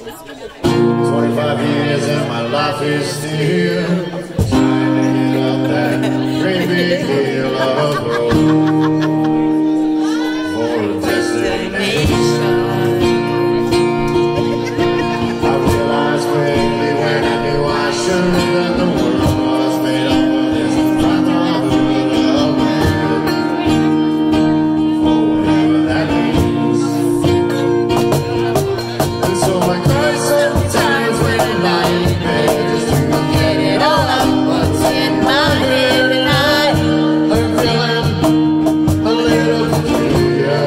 25 years and my life is still trying to get up that great big hill of road for a destination. I realized quickly when I knew I should that the world was made up of this brotherhood of man, for whatever that means. And so I cry sometimes when I lie in bed just to get it all out what's in my head, and I'm feeling a little peculiar.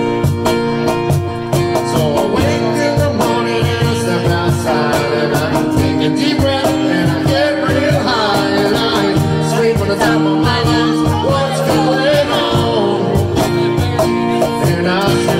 So I wake in the morning and I step outside and I take a deep breath and I get real high and I scream from the top of my lungs, what's going on? And I say,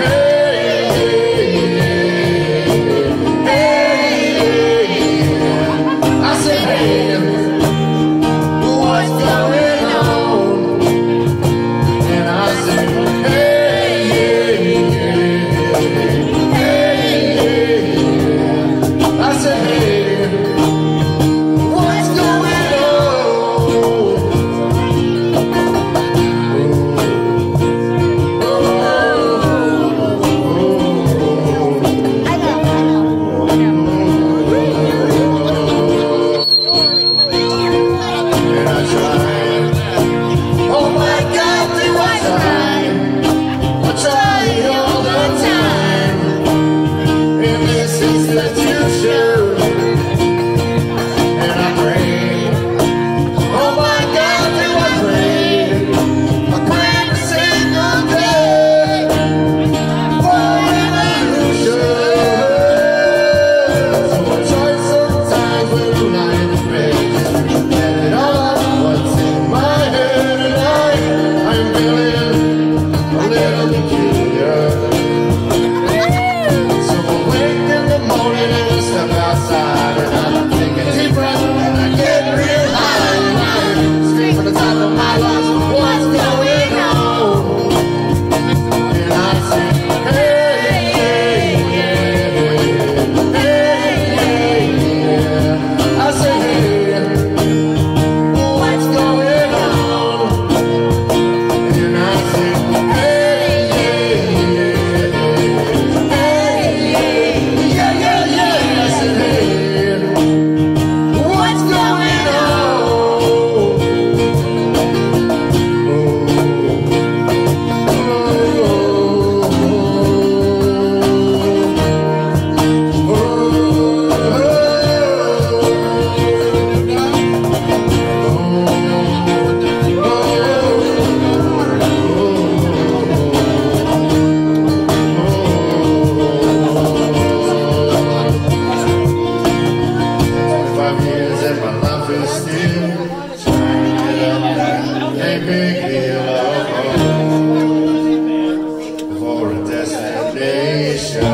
big hill of hope for a destination.